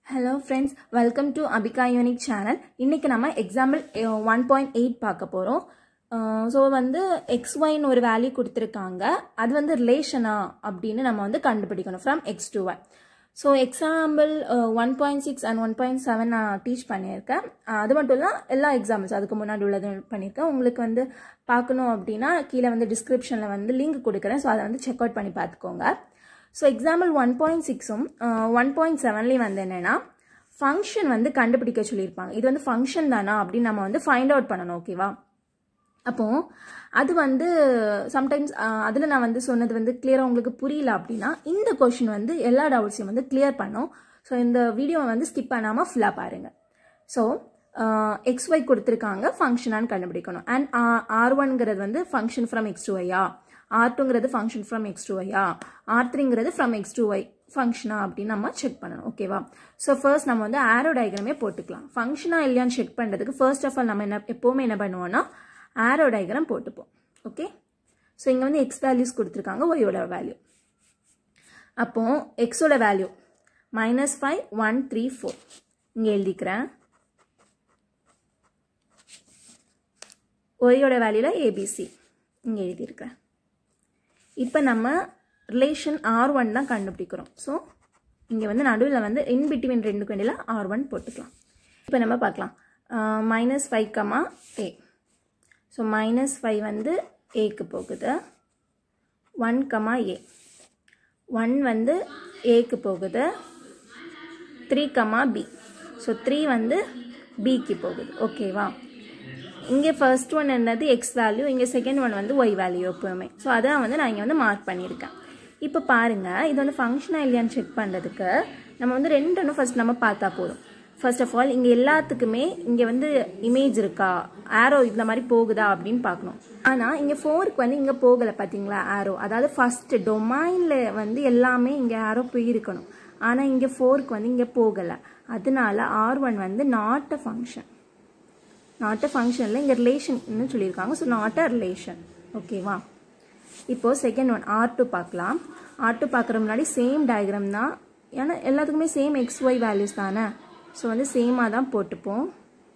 Hello friends, welcome to Abika Unique channel. இன்னைக்கு நம்ம example 1.8 பார்க்க போறோம். So வந்து xy ன்னு ஒரு வேல்யூ கொடுத்திருக்காங்க. அது வந்து ரிலேஷனா அப்படினு நம்ம வந்து கண்டுபிடிக்கணும் from x to y. So example 1.6 and 1.7 நான் டீச் பண்ணியிருக்கேன். அது மட்டும் இல்ல எல்லா எக்ஸாம்பிள்ஸ் அதுக்கு முன்னாடி உள்ளது பண்ணியிருக்கேன். உங்களுக்கு வந்து பார்க்கணும் அப்படினா கீழ வந்து டிஸ்கிரிப்ஷன்ல வந்து லிங்க் கொடுக்கிறேன். So அதை வந்து செக் அவுட் பண்ணி பார்த்துக்கோங்க. So example 1.6 1.7 வந்து என்னன்னா function வந்து கண்டுபிடிக்க சொல்லியிருப்பாங்க. இது வந்து function தானா அப்படின்னு நம்ம வந்து find out பண்ணணும். ஓகேவா? அப்போ அது வந்து sometimes அதுல நான் வந்து சொன்னது வந்து கிளியரா உங்களுக்கு புரியல அப்படின்னா இந்த क्वेश्चन வந்து எல்லா டவுட்ஸையும் வந்து கிளியர் பண்ணும். ஸோ இந்த வீடியோவை வந்து ஸ்கிப் பண்ணாம ஃபுல்லா பாருங்க. ஸோ xy கொடுத்திருக்காங்க ஃபங்க்ஷனான்னு கண்டுபிடிக்கணும். அண்ட் r1ங்கிறது வந்து ஃபங்க்ஷன் ஃப்ரம் x to y-ஆ, r2ங்கிறது ஃபங்க்ஷன் ஃப்ரம் x to y-ஆ, r3ங்கிறது ஃப்ரம் x to y ஃபங்க்ஷனா அப்படின்னு நம்ம செக் பண்ணணும். ஓகேவா? ஸோ ஃபர்ஸ்ட் நம்ம வந்து ஆரோ டயக்ராமே போட்டுக்கலாம். ஃபங்க்ஷனா இல்லையான்னு செக் பண்ணுறதுக்கு ஃபர்ஸ்ட் ஆஃப் ஆல் நம்ம எப்போவுமே என்ன பண்ணுவோம்னா ஆரோ டயக்ராம் போட்டுப்போம். ஓகே? ஸோ இங்கே வந்து எக்ஸ் வேல்யூஸ் கொடுத்துருக்காங்க, ஒய்யோட வேல்யூ. அப்போ எக்ஸோட வேல்யூ -5 1 3 4 இங்கே எழுதிக்கிறேன். ஒய்யோட வேல்யூல ஏபிசி இங்கே எழுதியிருக்கிறேன். இப்போ நம்ம ரிலேஷன் r1 தான் கண்டுபிடிக்கிறோம். ஸோ இங்கே வந்து நடுவில் வந்து இன் பிட்வீன் ரெண்டுக்கு வேண்டியில r1 போட்டுக்கலாம். இப்போ நம்ம பார்க்கலாம் -5, a. ஸோ -5 வந்து ஏக்கு போகுது, 1, a. 1 வந்து ஏக்கு போகுது, 3, b. ஸோ 3 வந்து பிக்கு போகுது. ஓகேவா? இங்கே ஃபர்ஸ்ட் ஒன் என்னது எக்ஸ் வேல்யூ, இங்கே செகண்ட் ஒன் வந்து ஒய் வேல்யூ எப்பவுமே. ஸோ அதான் வந்து நான் இங்கே வந்து மார்க் பண்ணியிருக்கேன். இப்போ பாருங்கள், இது வந்து ஃபங்க்ஷனா இல்லையான்னு செக் பண்ணுறதுக்கு நம்ம வந்து ரெண்டும் ஃபர்ஸ்ட் நம்ம பார்த்தா போதும். ஃபர்ஸ்ட் ஆஃப் ஆல் இங்கே எல்லாத்துக்குமே இங்கே வந்து இமேஜ் இருக்கா, ஆரோ இந்த மாதிரி போகுதா அப்படின்னு பார்க்கணும். ஆனால் இங்கே 4க்கு வந்து இங்கே போகலை பார்த்தீங்களா ஆரோ. அதாவது ஃபர்ஸ்ட் டொமைனில் வந்து எல்லாமே இங்கே ஆரோ போயிருக்கணும். ஆனால் இங்கே 4க்கு வந்து இங்கே போகலை. அதனால r1 வந்து not a function. Not a ஃபங்க்ஷனில் இங்கே ரிலேஷன் சொல்லியிருக்காங்க. So not a relation. ஓகேவா? இப்போது செகண்ட் ஒன் r2 பார்க்கலாம். r2 பார்க்குற முன்னாடி சேம் டயக்ராம் தான், ஏன்னா எல்லாத்துக்குமே சேம் xy வேல்யூஸ் தானே. ஸோ வந்து சேமாக தான் போட்டுப்போம்.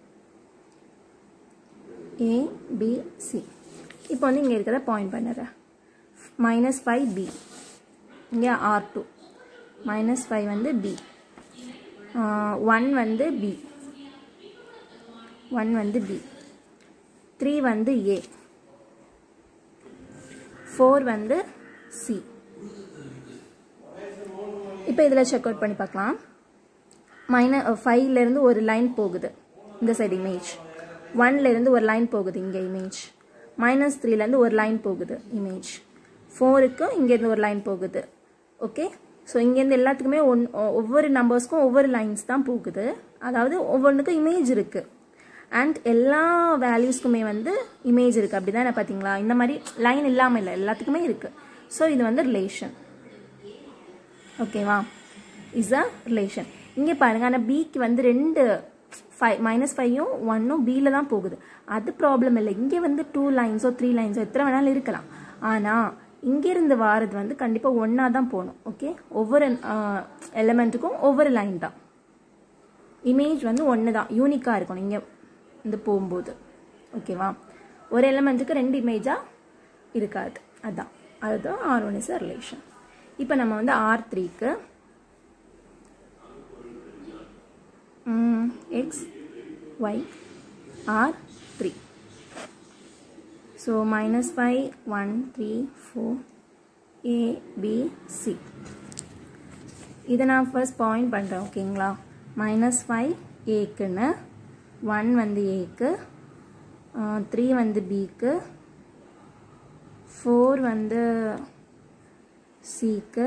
a b c. இப்போ வந்து இங்கே இருக்கிறத பாயிண்ட் பண்ணுறேன். -5 b. இங்கே r2 -5 வந்து b, 1 வந்து b, 1 வந்து b, 3 வந்து a, 4 வந்து c. இப்போ இதில் செக் அவுட் பண்ணி பார்க்கலாம். -5லேருந்து ஒரு லைன் போகுது இந்த சைடு இமேஜ், 1லேருந்து ஒரு லைன் போகுது இங்கே இமேஜ், -3லேருந்து ஒரு லைன் போகுது இமேஜ், 4க்கு இங்கேருந்து ஒரு லைன் போகுது. ஓகே? ஸோ இங்கேருந்து எல்லாத்துக்குமே ஒவ்வொரு நம்பர்ஸ்க்கும் ஒவ்வொரு லைன்ஸ் தான் போகுது. அதாவது ஒவ்வொன்றுக்கும் இமேஜ் இருக்குது. அண்ட் எல்லா வேல்யூஸ்க்குமே வந்து இமேஜ் இருக்குது. அப்படி தானே? பார்த்தீங்களா? இந்த மாதிரி லைன் இல்லாமல் இல்லை, எல்லாத்துக்குமே இருக்குது. ஸோ இது வந்து ரிலேஷன். ஓகேவா? Is a relation. இங்கே பாருங்கள், ஆனால் பிக்கு வந்து ரெண்டு -5ம் 1ம் பியில் தான் போகுது. அது ப்ராப்ளம் இல்லை. இங்கே வந்து 2 லைன்ஸோ 3 லைன்ஸோ எத்தனை வேணாலும் இருக்கலாம். ஆனால் இங்கேருந்து வாரது வந்து கண்டிப்பாக ஒன்றா தான் போகணும். ஓகே? ஒவ்வொரு எலிமெண்ட்டுக்கும் ஒவ்வொரு லைன் தான். இமேஜ் வந்து ஒன்று தான், யூனிக்காக இருக்கணும் இங்கே இந்த போகும்போது. ஓகேவா? ஒரு எலிமெண்ட்டுக்கு 2 இமேஜாக இருக்காது. அதுதான் r1 இஸ் அ ரிலேஷன். இப்போ நம்ம வந்து r3க்கு x y r3. So -5 1 3 4 a b c. இதை நான் ஃபர்ஸ்ட் பாயிண்ட் பண்ணுறேன். ஓகேங்களா? -5 ஏக்குன்னு, 1 வந்து ஏக்கு, 3 வந்து பிக்கு, 4 வந்து சிக்கு,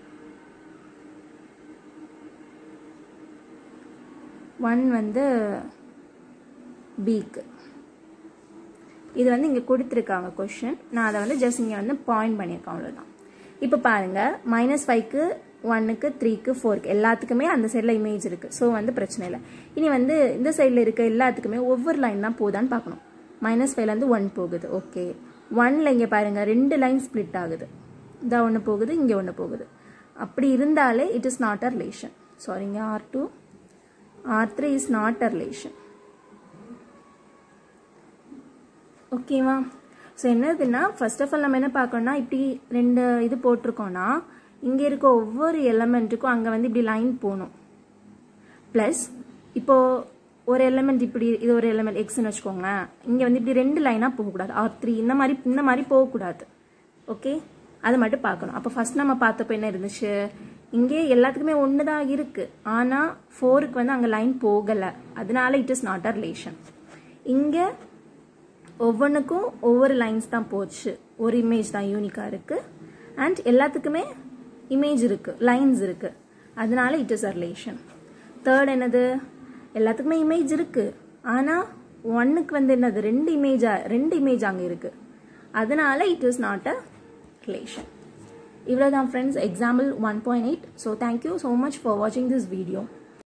1 வந்து பிக்கு. இது வந்து இங்கே கொடுத்துருக்காங்க கொஷின். நான் அதை வந்து ஜஸ்ட் இங்கே வந்து பாயிண்ட் பண்ணியிருக்கேன், அவ்வளோதான். இப்போ பாருங்கள், -5க்கு 1க்கு 3க்கு 4க்கு எல்லாத்துக்குமே அந்த சைடில் இமேஜ் இருக்குது. ஸோ வந்து பிரச்சனை இல்லை. இனி வந்து இந்த சைடில் இருக்க எல்லாத்துக்குமே ஒவ்வொரு லைன் தான் போதான்னு பார்க்கணும். -5லேருந்து 1 போகுது. ஓகே, 1ல் இங்கே பாருங்கள் 2 லைன் ஸ்ப்ளிட் ஆகுது. இதாக ஒன்று போகுது, இங்கே ஒன்று போகுது. அப்படி இருந்தாலே it is not a relation. சாரிங்க, r2 R3 is not a relation. ஓகேவா? ஸோ என்னதுன்னா ஃபர்ஸ்ட் ஆஃப் ஆல் நம்ம என்ன பார்க்கணும்னா இப்படி ரெண்டு இது போட்டிருக்கோன்னா இங்கே இருக்க ஒவ்வொரு எலமெண்ட்டுக்கும் அங்கே வந்து இப்படி லைன் போகணும். ப்ளஸ் இப்போது ஒரு எலமெண்ட் இப்படி இது ஒரு எலமெண்ட் எக்ஸ்ன்னு வச்சுக்கோங்களேன், இங்கே வந்து இப்படி ரெண்டு லைனாக போகக்கூடாது. R3 இந்த மாதிரி போகக்கூடாது. ஓகே, அது மட்டும் பார்க்கணும். அப்போ ஃபர்ஸ்ட் நம்ம பார்த்தப்போ என்ன இருந்துச்சு, இங்கே எல்லாத்துக்குமே ஒன்று தான் இருக்குது, ஆனால் 4க்கு வந்து அங்கே லைன் போகலை, அதனால it is not a relation. இங்கே ஒவ்வொன்றுக்கும் ஒவ்வொரு லைன்ஸ் தான் போச்சு, ஒரு இமேஜ் தான் யூனிக்காக இருக்குது, அண்ட் எல்லாத்துக்குமே இமேஜ் இருக்குது, லைன்ஸ் இருக்குது, அதனால it is a relation. Third என்னது, எல்லாத்துக்குமே இமேஜ் இருக்குது, ஆனால் 1க்கு வந்து என்னது ரெண்டு இமேஜ் அங்கே இருக்குது, அதனால it is not a relation. இவ்வளோதான் friends, example 1.8. So thank you so much for வாட்சிங் திஸ் வீடியோ.